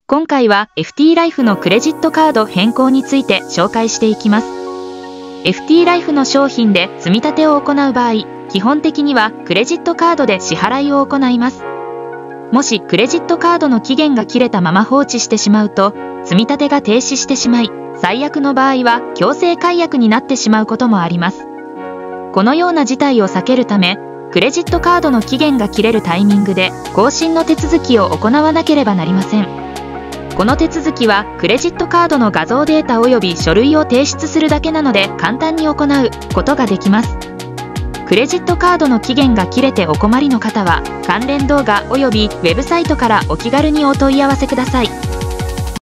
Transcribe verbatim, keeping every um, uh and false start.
今回は エフティー ライフのクレジットカード変更について紹介していきます。エフティー ライフの商品で積み立てを行う場合、基本的にはクレジットカードで支払いを行います。もしクレジットカードの期限が切れたまま放置してしまうと、積み立てが停止してしまい、最悪の場合は強制解約になってしまうこともあります。このような事態を避けるため、クレジットカードの期限が切れるタイミングで更新の手続きを行わなければなりません。この手続きはクレジットカードの画像データ及び書類を提出するだけなので簡単に行うことができます。クレジットカードの期限が切れてお困りの方は関連動画及びウェブサイトからお気軽にお問い合わせください。